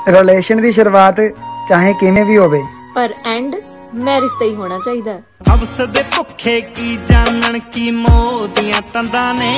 Relation की शुरुआत चाहे किमें भी होवे पर एंड मैरिज ते ही होना चाहिए। हवस दे भुखे की जानन की मोदियां तंदा ने।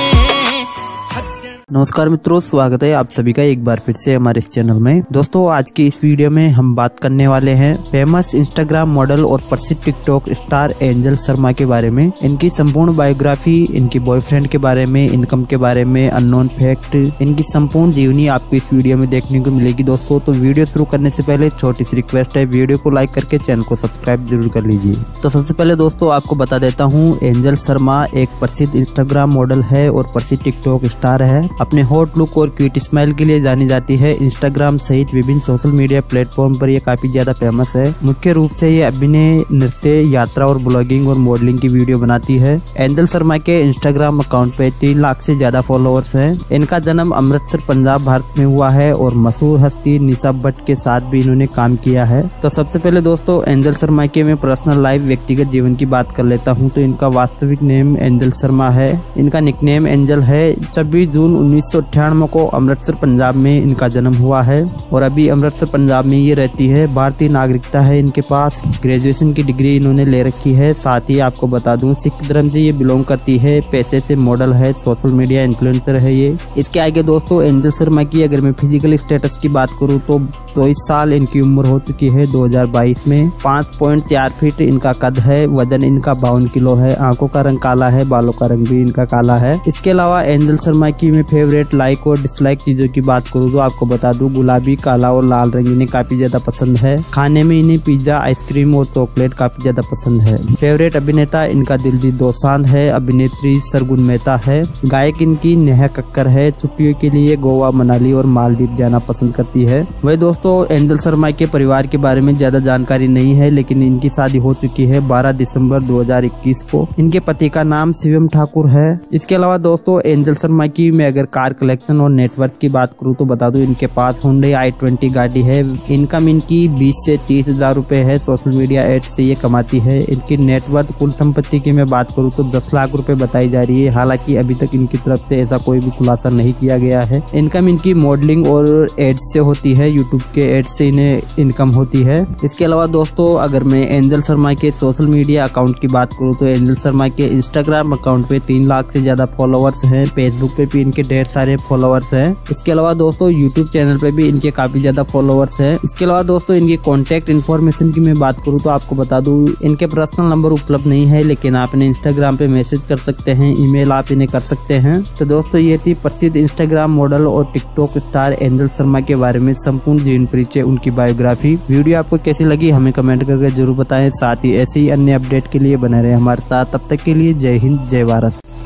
नमस्कार मित्रों, स्वागत है आप सभी का एक बार फिर से हमारे इस चैनल में। दोस्तों, आज की इस वीडियो में हम बात करने वाले हैं फेमस इंस्टाग्राम मॉडल और प्रसिद्ध टिकटॉक स्टार एंजल शर्मा के बारे में। इनकी संपूर्ण बायोग्राफी, इनके बॉयफ्रेंड के बारे में, इनकम के बारे में, अननोन फैक्ट, इनकी संपूर्ण जीवनी आपको इस वीडियो में देखने को मिलेगी। दोस्तों, तो वीडियो शुरू करने से पहले छोटी सी रिक्वेस्ट है, वीडियो को लाइक करके चैनल को सब्सक्राइब जरूर कर लीजिए। तो सबसे पहले दोस्तों आपको बता देता हूँ, एंजल शर्मा एक प्रसिद्ध इंस्टाग्राम मॉडल है और प्रसिद्ध टिकटॉक स्टार है। अपने हॉट लुक और क्यूट स्माइल के लिए जानी जाती है। इंस्टाग्राम सहित विभिन्न सोशल मीडिया प्लेटफॉर्म पर ये काफी ज्यादा फेमस है। मुख्य रूप से ये अभिनय, नृत्य, यात्रा और ब्लॉगिंग और मॉडलिंग की वीडियो बनाती है। एंजल शर्मा के इंस्टाग्राम अकाउंट पे 3 लाख से ज्यादा फॉलोअर्स हैं। इनका जन्म अमृतसर, पंजाब, भारत में हुआ है और मशहूर हस्ती निशा भट्ट के साथ भी इन्होंने काम किया है। तो सबसे पहले दोस्तों एंजल शर्मा के मैं पर्सनल लाइफ, व्यक्तिगत जीवन की बात कर लेता हूँ। तो इनका वास्तविक नेम एंजल शर्मा है। इनका निकनेम एंजल है। 26 जून 1998 को अमृतसर, पंजाब में इनका जन्म हुआ है और अभी अमृतसर, पंजाब में ये रहती है। भारतीय नागरिकता है इनके पास। ग्रेजुएशन की डिग्री इन्होंने ले रखी है। साथ ही आपको बता दूं, सिख धर्म से ये बिलोंग करती है। पैसे से मॉडल है, सोशल मीडिया इन्फ्लुएंसर है ये। इसके आगे दोस्तों एंजल शर्मा की अगर मैं फिजिकल स्टेटस की बात करूँ तो 24 साल इनकी उम्र हो चुकी है 2022 में। 5.4 फीट इनका कद है। वजन इनका 52 किलो है। आंखों का रंग काला है, बालों का रंग भी इनका काला है। इसके अलावा एंजल शर्मा की मैं फेवरेट, लाइक और डिसलाइक चीजों की बात करूँ तो आपको बता दूं, गुलाबी, काला और लाल रंग इन्हें काफी ज्यादा पसंद है। खाने में इन्हें पिज्जा, आइसक्रीम और चॉकलेट काफी ज्यादा पसंद है। फेवरेट अभिनेता इनका दिलजीत दोसांझ है। अभिनेत्री सरगुन मेहता है। गायक इनकी नेहा कक्कर है। छुट्टियों के लिए गोवा, मनाली और मालदीव जाना पसंद करती है। वही दोस्तों एंजल शर्मा के परिवार के बारे में ज्यादा जानकारी नहीं है, लेकिन इनकी शादी हो चुकी है 12 दिसंबर 2021 को। इनके पति का नाम शिवम ठाकुर है। इसके अलावा दोस्तों एंजल शर्मा की मैं अगर कार कलेक्शन और नेटवर्थ की बात करूँ तो बता दूं, इनके पास Hyundai i20 गाड़ी है। इनकम इनकी 20 से 30 हजार रुपए है। सोशल मीडिया एड से ये कमाती है। इनकी नेटवर्थ, कुल संपत्ति की मैं बात करूँ तो 10 लाख रुपए बताई जा रही है। हालांकि अभी तक इनकी तरफ से ऐसा कोई भी खुलासा नहीं किया गया है। इनकम इनकी मॉडलिंग और एड्स से होती है। यूट्यूब के एड्स से इन्हें इनकम होती है। इसके अलावा दोस्तों अगर मैं एंजल शर्मा के सोशल मीडिया अकाउंट की बात करूँ तो एंजल शर्मा के इंस्टाग्राम अकाउंट पे 3 लाख से ज्यादा फॉलोअर्स हैं। फेसबुक पे भी इनके ढेर सारे फॉलोअर्स हैं। इसके अलावा दोस्तों यूट्यूब चैनल पे भी इनके काफी ज्यादा फॉलोअर्स हैं। इसके अलावा दोस्तों इनकी कॉन्टैक्ट इन्फॉर्मेशन की मैं बात करूँ तो आपको बता दूं, इनके पर्सनल नंबर उपलब्ध नहीं है, लेकिन आप इन्हें इंस्टाग्राम पे मैसेज कर सकते हैं, ईमेल आप इन्हें कर सकते हैं। तो दोस्तों ये थी प्रसिद्ध इंस्टाग्राम मॉडल और टिकटॉक स्टार एंजल शर्मा के बारे में संपूर्ण जीवन परिचय, उनकी बायोग्राफी। वीडियो आपको कैसी लगी हमें कमेंट करके जरूर बताएं। साथ ही ऐसे ही अन्य अपडेट के लिए बने रहे हमारे साथ। तब तक के लिए जय हिंद, जय भारत।